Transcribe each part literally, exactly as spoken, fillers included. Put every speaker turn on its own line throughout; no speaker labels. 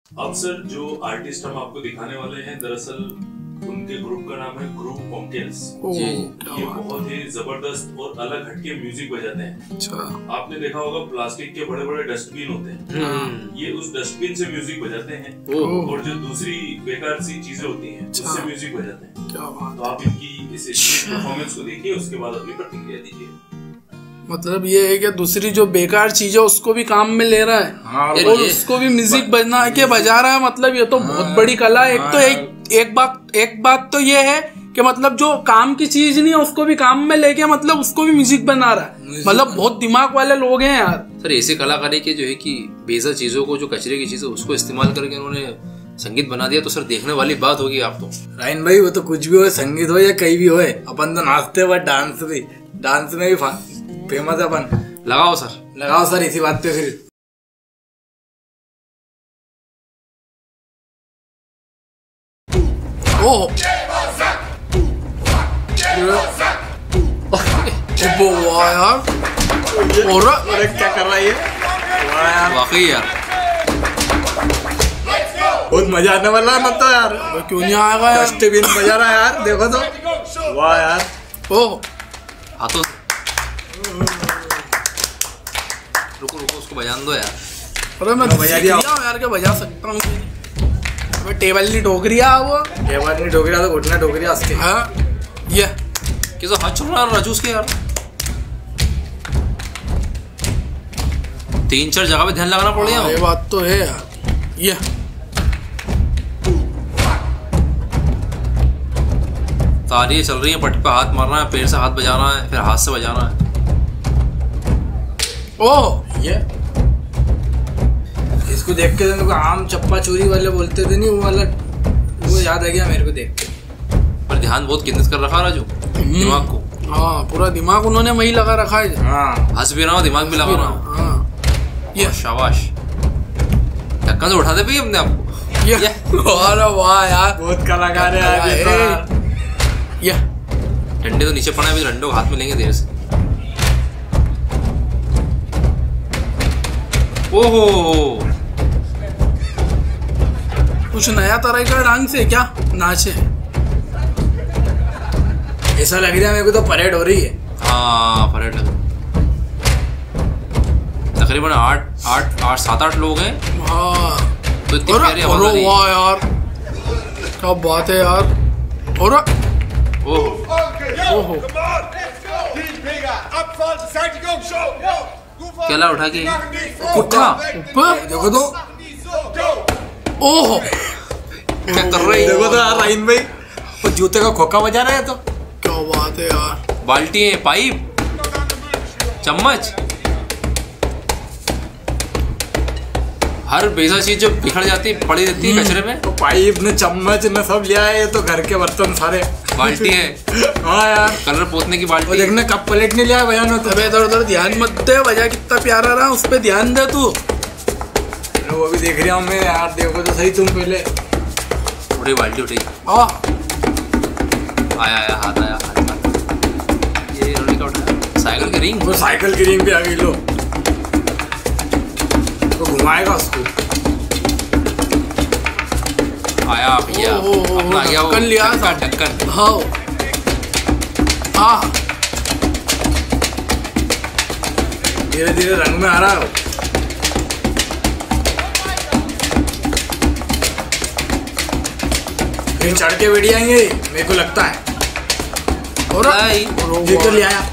अब सर जो आर्टिस्ट हम आपको दिखाने वाले हैं, दरअसल उनके ग्रुप का नाम है ग्रुप पंकिन्स। ये बहुत ही जबरदस्त और अलग हटके म्यूजिक बजाते हैं।
अच्छा।
आपने देखा होगा प्लास्टिक के बड़े बड़े डस्टबिन होते हैं, ये उस डस्टबिन से म्यूजिक बजाते हैं, और जो दूसरी बेकार सी चीजें होती हैं उससे म्यूजिक बजाते हैं।
क्या बात।
तो आप इनकी इस परफॉर्मेंस को देखिए, उसके बाद अपनी प्रतिक्रिया दीजिए।
मतलब ये है कि दूसरी जो बेकार चीज है उसको भी काम में ले रहा है।
हाँ,
और उसको भी म्यूजिक बजना के बजा रहा है। मतलब ये तो बहुत बड़ी कला है। एक तो एक एक बात एक बात तो ये है कि मतलब जो काम की चीज नहीं है उसको भी काम में लेके मतलब उसको भी म्यूजिक बना रहा है। मतलब बहुत दिमाग वाले लोग हैं यार।
सर ऐसे कलाकारी के जो है कि बेजा चीजों को, जो कचरे की चीजें, उसको इस्तेमाल करके उन्होंने संगीत बना दिया, तो सर देखने वाली बात होगी। आप तो
रायन भाई वो तो कुछ भी हो, संगीत हो या कहीं भी हो, अपन तो नाचते हुए डांस भी डांस में भी फेमस है अपन।
लगाओ सर,
लगाओ सर इसी बात पे फिर।
ओह वाह यार, और
क्या कर रहा है ये, वाह यार,
वाकई यार
बहुत मजा आने वाला है। मतलब यार
क्यों नहीं आएगा यार,
डस्टबिन बजा रहा है यार, देखो तो, वाह यार।
ओह
हाथों रुको रुको उसको बजाने दो यार।
अरे मैं बजा दिया यार, क्या बजा सकता हूँ। मैं टेबल नहीं ठोक रही है वो,
टेबल नहीं ठोक रहा तो घुटना ठोक रहा उसके।
हाँ ये
किस हाथ चल रहा है राजू उसके यार। तीन चार जगह पे ध्यान लगाना पड़ गया।
ये बात तो है यार। ये
तालियां चल रही हैं, पट्टी पे हाथ मारना है, पैर से हाथ बजाना है, फिर हाथ से बजाना है।
ओह
ये इसको देख के तो आम चप्पा चोरी वाले बोलते थे नहीं, वो वाला वो याद आ गया मेरे को देख के।
पर ध्यान बहुत केंद्रित कर रखा राजू दिमाग को।
हाँ पूरा दिमाग उन्होंने वही लगा रखा है।
हाँ
हंस भी रहा हूँ, दिमाग भी लगा रहा हूँ।
हाँ ये
शाबाश, धक्का से उठा दे भाई अपने आप को।
ये अरे वाह यार,
बहुत कलाकार है यार।
ये
डंडे तो नीचे पड़ा है, डंडे को हाथ में लेंगे देर से। ओहो
कुछ नया तरह का डांस है क्या, नाच है
ऐसा लग रहा है मेरे को तो परेड हो रही है।
हाँ परेड लग तकरीबन आठ आठ आठ सात आठ लोग हैं।
हाँ
तो इतनी प्यारी आवाज आ रही है।
वाह यार क्या बात है यार। और
ओह
ओहो
केला उठा के उठा,
ऊपर
देखो तो,
ओहो
क्या कर रहे हैं।
देखो तो यार राइन भाई वो जूते का खोखा बजा रहा है। तो
क्या बात है यार।
बाल्टी है, पाइप, चम्मच, हर बेजा चीज जो बिखर जाती है पड़ी रहती है कचरे में।
तो पाइप ने चम्मच ने सब लिया है, ये तो घर के बर्तन सारे।
बाल्टी है,
हाँ यार,
कलर पोतने की बाल्टी।
और देखना कप प्लेट नहीं लिया भैया ने। तो
अबे इधर उधर ध्यान मत दे, बजा कितना प्यारा रहा, उस पे ध्यान दे तू।
वो भी देख रहा हूँ मैं यार, देखो तो सही तुम पहले।
उठी बाल्टी उठी,
हाँ
आया आया हाथ आया हाथ हाथ। ये रोली का उठा साइकिल की रिंग।
वो साइकिल की रिंग पे आ गई लो, तो घुमाएगा उसको।
आया भैया
ओ, ओ, ओ,
अपना आ गया वो
ढक्कन लिया था।
ढक्कन।
हाँ हाँ
धीरे धीरे रंग में आ रहा है वो। फिर चढ़ के बैठ जाएंगे मेरे को लगता है।
और
जीकर ले आया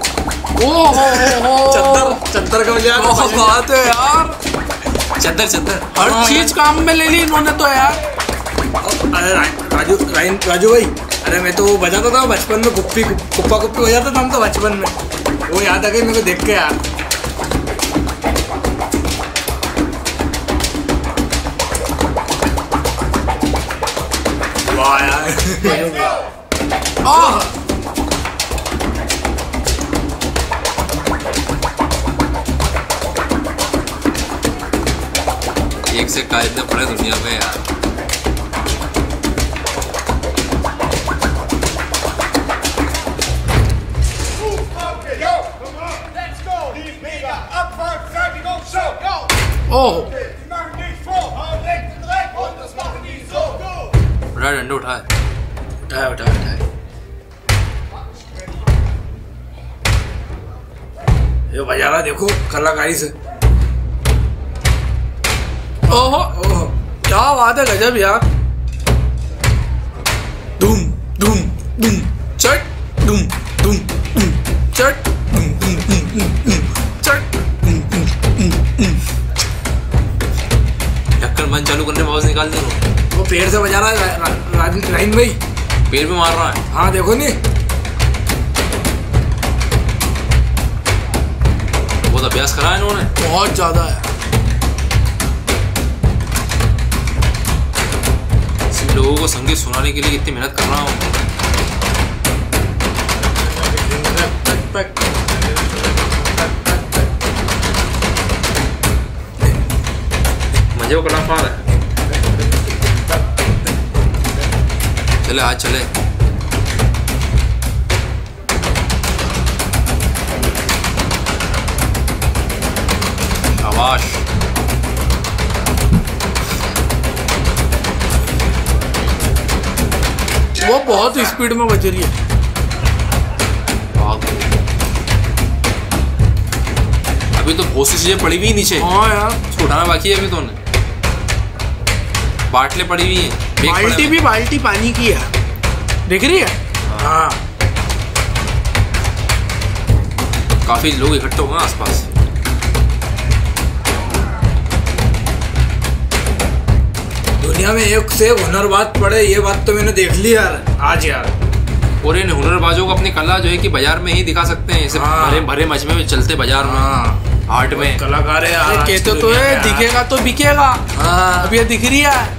चद्दर, चद्दर का लिया।
बात है यार,
चद्दर चद्दर
हर चीज काम में ले ली इन्होंने तो यार।
अरे राजू राइन राजू भाई, अरे मैं तो वो बजाता था बचपन में, कुप्पी कुप्पा कुप्पी बजाता था हम तो बचपन में, वो याद आ गई मेरे को देख के यार। वाह यार
एक से का इतने पड़े दुनिया में यार।
ओह
उठा डंडे उठाए
उठाए उठाए उठाए ये बजा रहा देखो कलाकारी से।
ओहो ओहो क्या बात है, गजब यार।
धूम धूम धूम
चट
धूम धूम धूम
चट
धूम धूम धूम धूम धूम
चट।
ढक्कन बंद चालू करने में आवाज निकाल दे रहा।
वो पेड़ से बजा रहा है रा, रा, राइन भाई,
पेड़ पे मार रहा है।
हाँ देखो नहीं,
बहुत अभ्यास करा है इन्होंने,
बहुत ज्यादा है।
इस लोगों को संगीत सुनाने के लिए कितनी मेहनत कर रहा हूँ। मजे को कलाकार है। चले आज चले। आवाज
वो बहुत स्पीड में बज रही है।
अभी तो बहुत सी चीजें पड़ी हुई नीचे,
हाँ यार,
उसको उठाना बाकी है अभी तो उन्हें। बाटले पड़ी हुई है,
बाल्टी भी बाल्टी पानी की है, दिख रही है।
हाँ
काफी लोग इकट्ठे हो गए आसपास।
दुनिया में एक से हुनर बात पड़े, ये बात तो मैंने देख ली यार आज यार।
और इन हुनरबाजों को अपनी कला जो है कि बाजार में ही दिखा सकते हैं, ऐसे
हाँ।
भरे भरे मजमे में चलते बाजार में,
हाँ
हाट में।
कलाकार है यार,
कहते तो है दिखेगा तो बिकेगा।
हाँ
अब ये दिख रही है।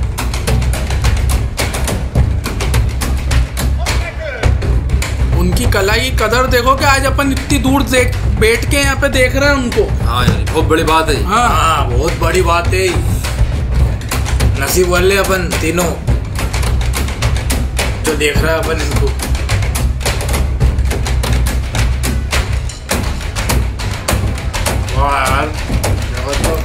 उनकी कला की कदर देखो कि आज अपन इतनी दूर देख बैठ के यहाँ पे देख रहे हैं उनको।
हाँ यार बहुत बड़ी बात है।
हाँ
हाँ बहुत बड़ी बात है, नसीब वाले अपन तीनों जो देख रहा है अपन इनको। वाह यार तो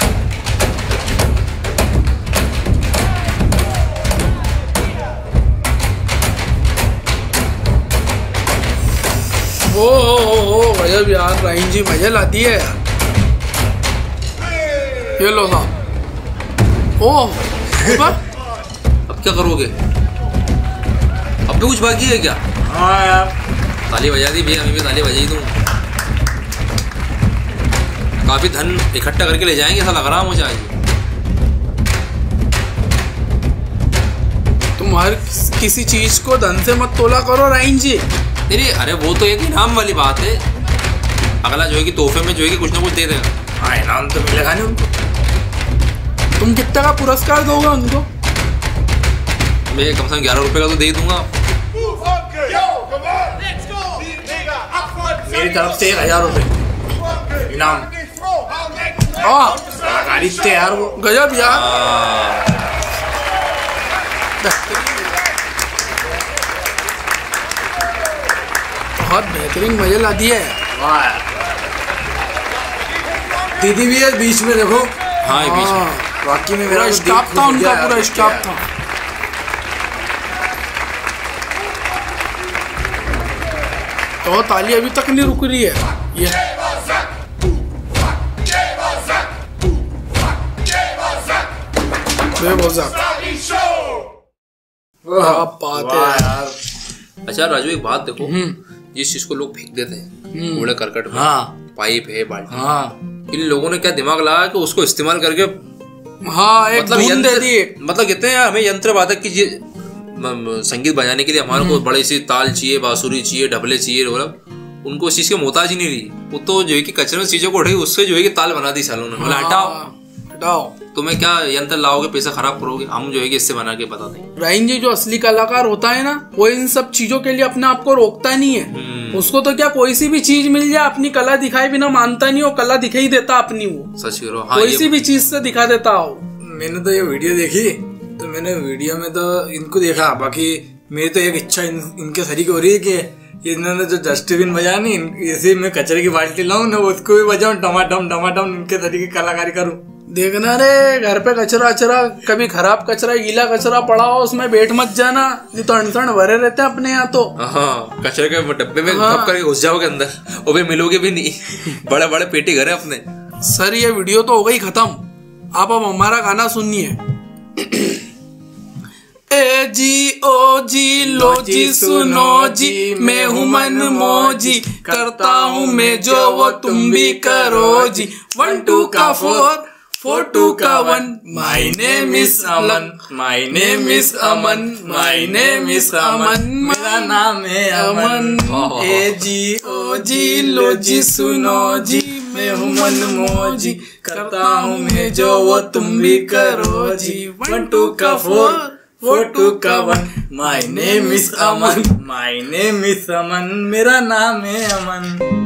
ओ हो हो हो गजब यार, राइन जी मजे लाती है यार। ये लो साहब। ओह
अब क्या करोगे? अब भी कुछ बाकी है क्या?
हाँ यार
ताली बजा दी भैया, अभी भी ताली बजाई दूँ। काफी धन इकट्ठा करके ले जाएंगे, ऐसा लग रहा है मुझे आज।
तुम हर किसी चीज को धन से मत तोला करो राइन जी।
नहीं अरे वो तो एक इनाम वाली बात है, अगला जो है कि तोहफे में जो है कि कुछ ना कुछ दे देगा।
हाँ इनाम तो मिलेगा नहीं उनको।
तुम कितने का पुरस्कार दोगे उनको?
मैं कम से कम ग्यारह रुपए का तो दे दूंगा।
मेरी तरफ से एक हजार रुपए इनाम।
हाँ
कलाकारी थे यार वो,
गजब यार। बहुत बेहतरीन मजे ला दिए।
वाह यार। दीदी भी है बीच में देखो।
हाँ ये बीच में
वाकई में मेरा
पूरा स्टाफ था उनका, पूरा स्टाफ था। तो ताली अभी तक नहीं रुक रही है ये। क्या बात है
यार।
अच्छा राजू एक बात देखो, जिस चीज को लोग फेंक देते हैं कूड़े करकट में,
हाँ
पाइप है बाल्टी,
हाँ
इन लोगों ने क्या दिमाग लगाया कि उसको इस्तेमाल करके
हाँ एक
मतलब
धुन दे
यंत्र
दी।
मतलब कहते हैं हमें यंत्र वादक की जी- म- संगीत बजाने के लिए हमारे को बड़ी सी ताल चाहिए, बांसुरी चाहिए, ढबले चाहिए, ढोलक। उनको उस चीज की मोहताज ही नहीं रही। वो तो जो है कि कचरे में चीजों को उठाई, उससे जो है कि ताल बना दी सालों ने। बोला हटाओ,
हटाओ।
तुम्हें क्या यंत्र लाओगे, पैसा खराब करोगे, हम जो है कि इससे बना के बता देंगे।
राइन जी जो असली कलाकार होता है ना, वो इन सब चीजों के लिए अपने आप को रोकता नहीं है। उसको तो क्या कोई सी भी चीज मिल जाए, अपनी कला दिखाए बिना मानता नहीं, वो कला दिखाई देता अपनी। वो
सच करो। हाँ,
कोई
ये
सी भी चीज से दिखा देता हो।
मैंने तो ये वीडियो देखी, तो मैंने वीडियो में तो इनको देखा, बाकी मेरी तो एक इच्छा इन, इनके सरी की हो रही है कि इन्होंने जो डस्टबिन बजाया नहीं, इसे मैं कचरे की बाल्टी लाऊं ना, उसको भी बजाऊं, टमाटम टमाटम इनके सरी की कलाकारी करूं।
देखना रे, घर पे कचरा अचरा, कभी खराब कचरा, गीला कचरा पड़ा हो उसमें बैठ मत जाना, नहीं तो अनसन भरे रहते हैं अपने यहाँ तो।
हाँ, कचरे के डब्बे में
हाँ।
घप करके घुस जाओगे अंदर, वो भी मिलोगे भी नहीं। बड़े बड़े पेटी घर है अपने।
सर ये वीडियो तो हो गई खत्म, आप अब हमारा गाना सुनिए। ए जी ओ जी लो जी सुनो जी, मैं हूँ मन मोजी, करता हूँ मैं जो वो तुम भी करो जी। वन टू का फोर, फोर टू का one, my name is Aman, my name is Aman, my name is Aman, मेरा नाम है अमन। ए जी ओ जी लो जी सुनो जी, मैं हूँ मन मोजी, करता हूँ मैं जो वो तुम भी करो जी। वन टू का फोर, फोर टू का one, my name is Aman, my name is Aman, मेरा नाम है अमन।